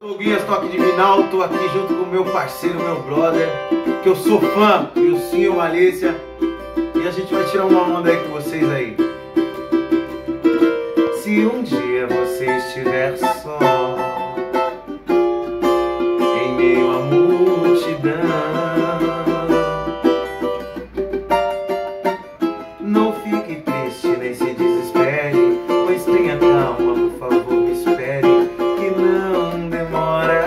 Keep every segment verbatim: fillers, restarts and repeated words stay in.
Sou o Guias Toque Divinal, tô aqui junto com o meu parceiro, meu brother, que eu sou fã, Wilsinho Malícia, e a gente vai tirar uma onda aí com vocês aí. Se um dia você estiver só, em meio à multidão, não fique triste nem se desespere, pois tenha calma, por favor, me espere, que não demora,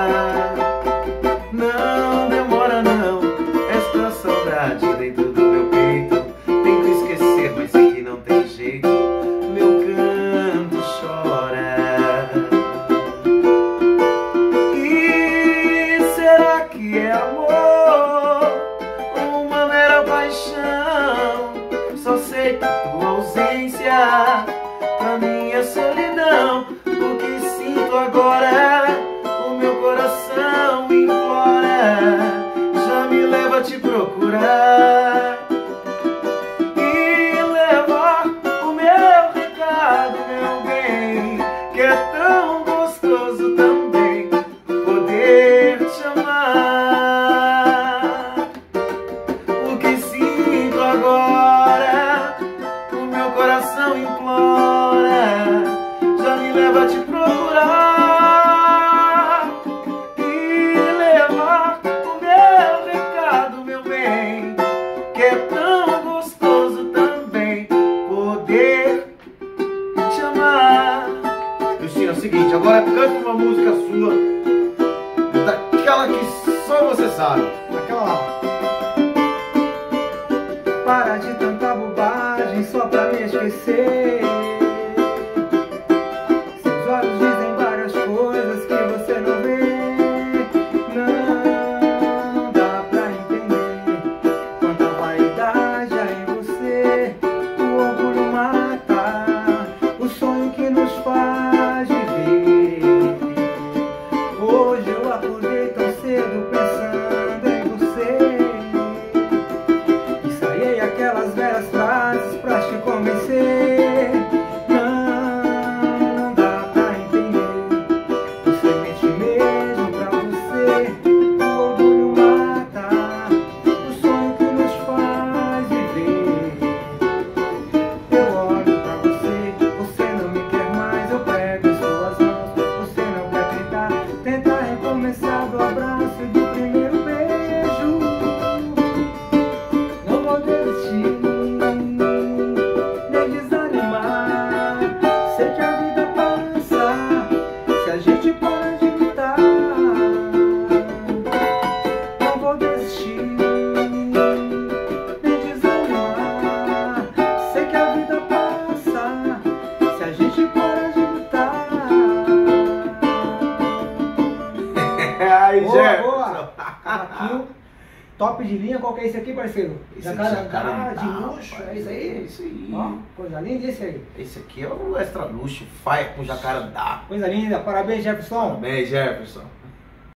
não demora não. Esta saudade dentro do meu peito, tento esquecer, mas sei que não tem jeito, meu canto chora. E será que é amor, uma mera paixão? Só sei que tua ausência pra mim é solidão. O que sinto agora, o meu coração implora, já me leva a te procurar e levar o meu recado, meu bem, que é tão gostoso também poder te amar. O que sinto agora, o meu coração implora, já me leva a te procurar e levar o meu recado, meu bem, que é tão gostoso também poder te amar. Justina, é o seguinte, agora canta uma música sua, daquela que só você sabe, daquela lá. Para de tanta bobagem só pra me esquecer. Seus olhos dizem várias coisas que você não vê. Não dá pra entender quanta vaidade há em você. O orgulho mata o sonho que nos faz viver. Hoje eu acordei tão cedo pensando em você. Ensaiei aquelas velhas frases pra te convencer. Não, não dá pra entender. Você mente mesmo pra você. O orgulho mata o sonho que nos faz viver. Eu olho pra você, você não me quer mais. Eu pego em suas mãos, você não quer tentar. Tentar recomeçar do abraço e do primeiro beijo. Não vou desistir, nem desanimar. Sei que a vida passa se a gente para de lutar. Não vou desistir, nem desanimar. Sei que a vida passa se a gente para de lutar. Aí, Boa, Jefferson. boa. Cavaquinho, top de linha. Qual que é esse aqui, parceiro? Esse aqui, Jacarandá Jacarandá, de luxo, rapaz. é isso aí? É isso aí. Ó, coisa linda esse aí. Esse aqui é o extra luxo, faia com jacarandá. Coisa linda. Parabéns, Jefferson. Parabéns, Jefferson.